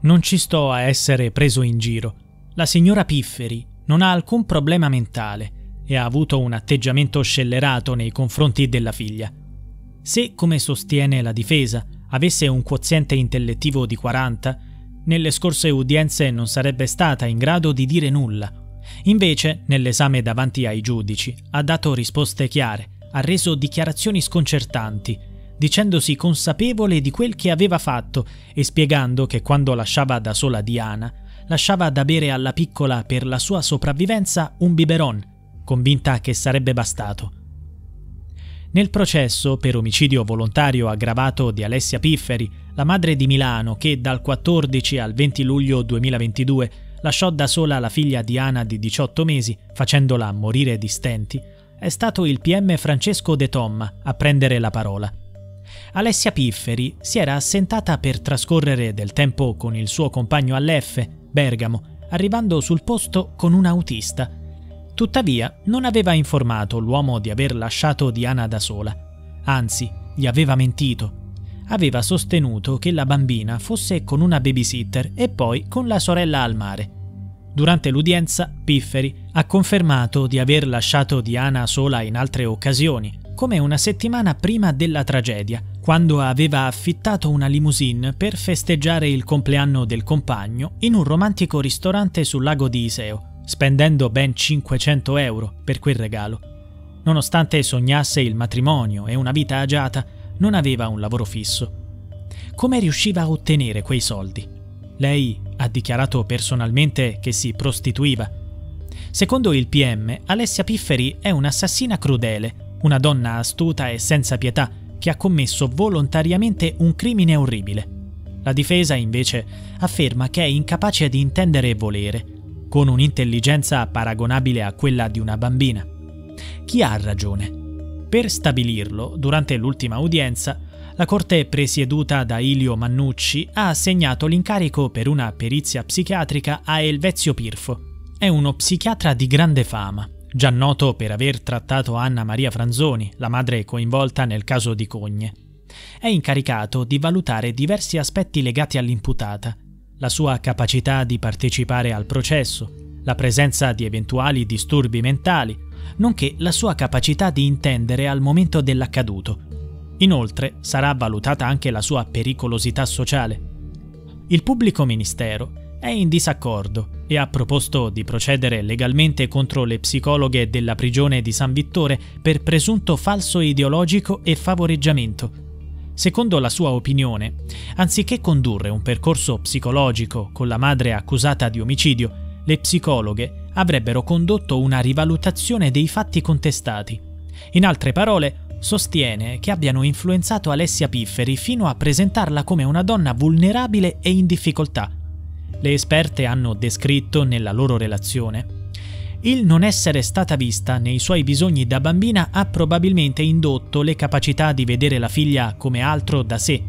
Non ci sto a essere preso in giro. La signora Pifferi non ha alcun problema mentale e ha avuto un atteggiamento scellerato nei confronti della figlia. Se, come sostiene la difesa, avesse un quoziente intellettivo di 40, nelle scorse udienze non sarebbe stata in grado di dire nulla. Invece, nell'esame davanti ai giudici, ha dato risposte chiare, ha reso dichiarazioni sconcertanti, dicendosi consapevole di quel che aveva fatto e spiegando che quando lasciava da sola Diana, lasciava da bere alla piccola per la sua sopravvivenza un biberon, convinta che sarebbe bastato. Nel processo per omicidio volontario aggravato di Alessia Pifferi, la madre di Milano che dal 14 al 20 luglio 2022 lasciò da sola la figlia Diana di 18 mesi, facendola morire di stenti, è stato il PM Francesco De Tomma a prendere la parola. Alessia Pifferi si era assentata per trascorrere del tempo con il suo compagno all'F, Bergamo, arrivando sul posto con un autista. Tuttavia, non aveva informato l'uomo di aver lasciato Diana da sola. Anzi, gli aveva mentito. Aveva sostenuto che la bambina fosse con una babysitter e poi con la sorella al mare. Durante l'udienza, Pifferi ha confermato di aver lasciato Diana sola in altre occasioni, come una settimana prima della tragedia, quando aveva affittato una limousine per festeggiare il compleanno del compagno in un romantico ristorante sul lago di Iseo, spendendo ben 500 euro per quel regalo. Nonostante sognasse il matrimonio e una vita agiata, non aveva un lavoro fisso. Come riusciva a ottenere quei soldi? Lei ha dichiarato personalmente che si prostituiva. Secondo il PM, Alessia Pifferi è un'assassina crudele, una donna astuta e senza pietà che ha commesso volontariamente un crimine orribile. La difesa, invece, afferma che è incapace di intendere e volere, con un'intelligenza paragonabile a quella di una bambina. Chi ha ragione? Per stabilirlo, durante l'ultima udienza, la corte presieduta da Ilio Mannucci ha assegnato l'incarico per una perizia psichiatrica a Elvezio Pirfo. È uno psichiatra di grande fama, già noto per aver trattato Anna Maria Franzoni, la madre coinvolta nel caso di Cogne. È incaricato di valutare diversi aspetti legati all'imputata, la sua capacità di partecipare al processo, la presenza di eventuali disturbi mentali, nonché la sua capacità di intendere al momento dell'accaduto. Inoltre sarà valutata anche la sua pericolosità sociale. Il pubblico ministero è in disaccordo e ha proposto di procedere legalmente contro le psicologhe della prigione di San Vittore per presunto falso ideologico e favoreggiamento. Secondo la sua opinione, anziché condurre un percorso psicologico con la madre accusata di omicidio, le psicologhe avrebbero condotto una rivalutazione dei fatti contestati. In altre parole, sostiene che abbiano influenzato Alessia Pifferi fino a presentarla come una donna vulnerabile e in difficoltà. Le esperte hanno descritto nella loro relazione: il non essere stata vista nei suoi bisogni da bambina ha probabilmente indotto le capacità di vedere la figlia come altro da sé.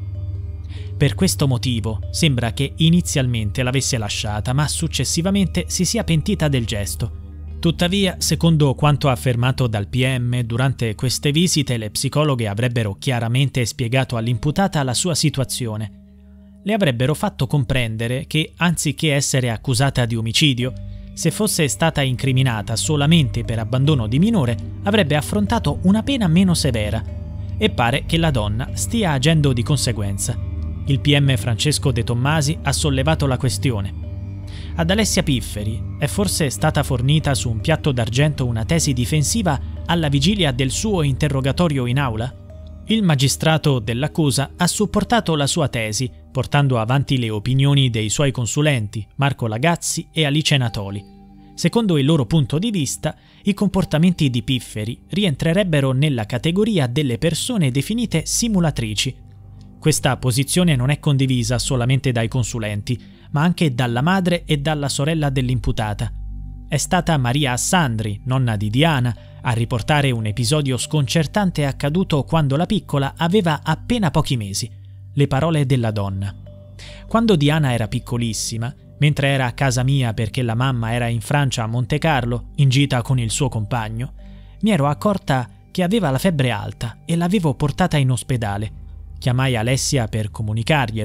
Per questo motivo sembra che inizialmente l'avesse lasciata, ma successivamente si sia pentita del gesto. Tuttavia, secondo quanto affermato dal PM, durante queste visite le psicologhe avrebbero chiaramente spiegato all'imputata la sua situazione. Le avrebbero fatto comprendere che, anziché essere accusata di omicidio, se fosse stata incriminata solamente per abbandono di minore, avrebbe affrontato una pena meno severa. E pare che la donna stia agendo di conseguenza. Il PM Francesco De Tommasi ha sollevato la questione. Ad Alessia Pifferi è forse stata fornita su un piatto d'argento una tesi difensiva alla vigilia del suo interrogatorio in aula? Il magistrato dell'accusa ha supportato la sua tesi, portando avanti le opinioni dei suoi consulenti, Marco Lagazzi e Alice Natoli. Secondo il loro punto di vista, i comportamenti di Pifferi rientrerebbero nella categoria delle persone definite simulatrici. Questa posizione non è condivisa solamente dai consulenti, ma anche dalla madre e dalla sorella dell'imputata. È stata Maria Assandri, nonna di Diana, a riportare un episodio sconcertante accaduto quando la piccola aveva appena pochi mesi. Le parole della donna. Quando Diana era piccolissima, mentre era a casa mia perché la mamma era in Francia a Montecarlo, in gita con il suo compagno, mi ero accorta che aveva la febbre alta e l'avevo portata in ospedale. Chiamai Alessia per comunicarglielo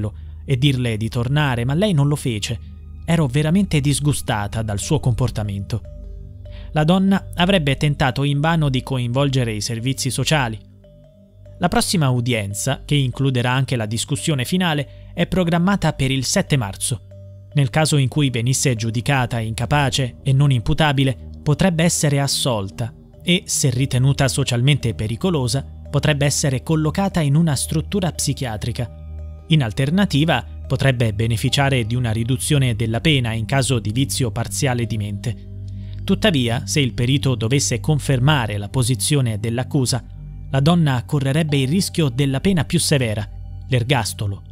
e dirle di tornare, ma lei non lo fece. Ero veramente disgustata dal suo comportamento. La donna avrebbe tentato invano di coinvolgere i servizi sociali. La prossima udienza, che includerà anche la discussione finale, è programmata per il 7 marzo. Nel caso in cui venisse giudicata incapace e non imputabile, potrebbe essere assolta e, se ritenuta socialmente pericolosa, potrebbe essere collocata in una struttura psichiatrica. In alternativa, potrebbe beneficiare di una riduzione della pena in caso di vizio parziale di mente. Tuttavia, se il perito dovesse confermare la posizione dell'accusa, la donna correrebbe il rischio della pena più severa, l'ergastolo.